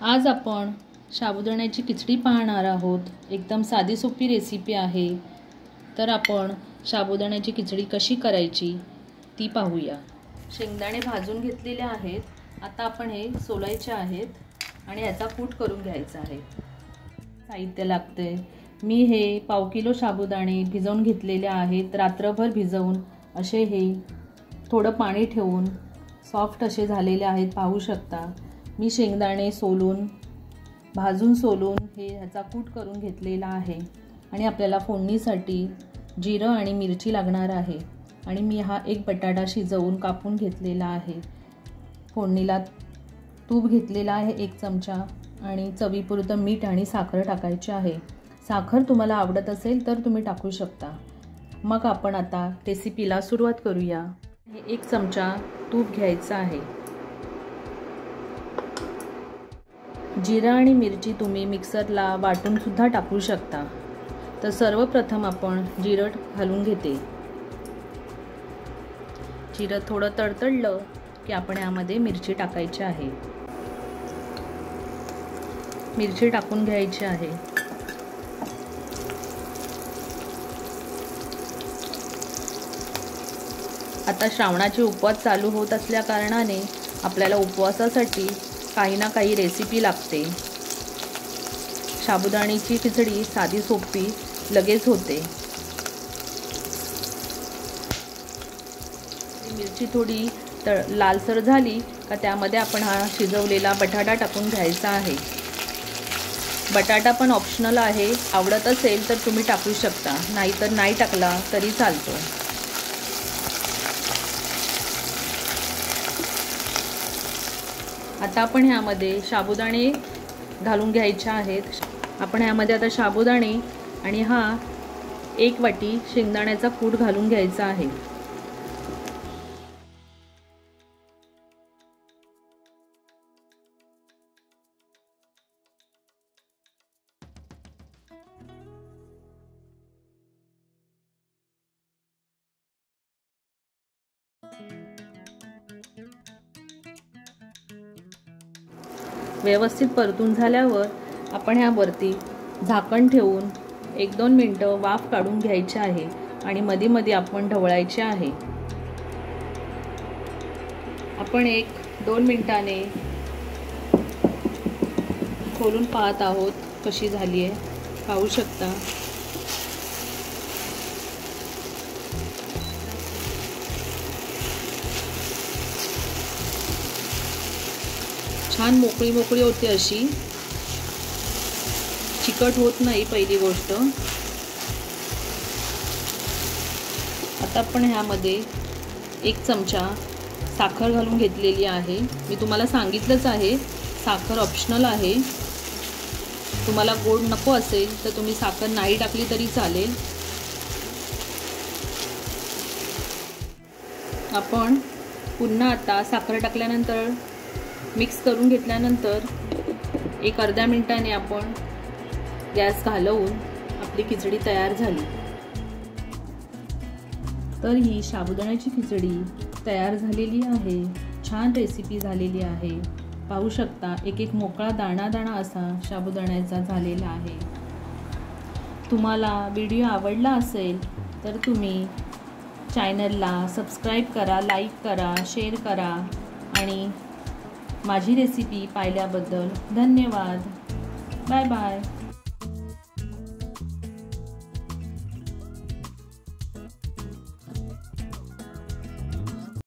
आज आपण साबुदाण्याची खिचडी पाहणार आहोत। एकदम साधी सोपी रेसिपी आहे। तर आपण साबुदाण्याची खिचडी कशी करायची ती पाहूया। शेंगदाणे भाजून घेतलेले आहेत। आता आपण हे सोलायचे आहेत आणि याचा कूट करून घ्यायचा आहे। साहित्य लागते, मी हे पाव किलो साबुदाणे भिजवून घेतलेले आहेत। रात्रभर भिजवून असे हे थोडं पाणी ठेवून सॉफ्ट असे झालेले आहेत, पाहू शकता। मी शेंगदाणे सोलून भाजून सोलून हे ह्याचा कूट करून घेतलेला आहे। आणि आपल्याला फोडणीसाठी जिरं आणि मिरची लागणार आहे। आणि मी हा एक बटाटा शिजवून कापून घेतलेला आहे। फोडणीला तूप घेतलेला आहे 1 चमचा आणि चवीपुरतं मीठ आणि साखर टाकायची आहे। साखर तुम्हाला आवडत असेल तर तुम्ही टाकू शकता। मग आपण आता रेसिपीला सुरुवात करूया। हे 1 चमचा तूप घ्यायचं आहे। जिरा आणि मिरची तुम्ही मिक्सरला वाटून सुद्धा टाकू शकता। तर सर्वप्रथम आपण जिरं घालून घेते। जिरं थोडं तडतडलं की आपण यामध्ये मिरची टाकायची आहे। मिरची टाकून घ्यायची आहे। आता श्रावणाचे उपवास चालू होत असल्या कारणाने आपल्याला उपवासासाठी काही ना काही रेसिपी लागते। साबुदाण्याची खिचडी साधी सोपी लगेच होते। मिरची थोडी लालसर झाली का त्यामध्ये आपण हा शिजवलेला बटाटा टाकून घ्यायचा आहे। बटाटा पण ऑप्शनल आहे, आवडत असेल तर तुम्ही टाकू शकता, नाहीतर नाही टाकला तरी चालतो। आता आपण ह्यामध्ये साबुदाणे घालून घ्यायचे आहेत। आपण ह्यामध्ये आता साबुदाणे आणि हा 1 वाटी शेंगदाण्याचा कूट घालून घ्यायचा आहे। व्यवस्थित परतून झाल्यावर आपण ह्यावरती झाकण ठेवून 1-2 मिनिटं वाफ काढून घ्यायची आहे आणि मध्ये मध्ये आपण ढवळायचे आहे। आपण 1-2 मिनिटाने खोलून पाहत आहोत कशी झाली आहे, पाहू शकता। छान मोकळी मोकळी होते, अशी चिकट होत नाही पहिली गोष्ट। आता आपण ह्यामध्ये 1 चमचा साखर घालून घेतलेली आहे। मी तुम्हाला सांगितलंच आहे साखर ऑप्शनल आहे। तुम्हाला गोड नको असेल तर तुम्ही साखर नाही टाकली तरी चालेल। आपण पुन्हा आता साखर टाकल्यानंतर मिक्स करून घेतल्यानंतर 1 अर्ध्या मिनिटाने आपण गॅस घालवून आपली खिचडी तयार झाली। तर ही साबुदाण्याची खिचडी तयार झालेली आहे। छान रेसिपी झालेली आहे, पाहू शकता। एक मोकळा दाणा दाणा असा साबुदाण्याचा झालेला आहे। तुम्हाला व्हिडिओ आवडला असेल तर तुम्ही चॅनलला सबस्क्राईब करा, लाईक करा, शेअर करा आणि माझी रेसिपी पाहिल्याबद्दल धन्यवाद। Bye bye.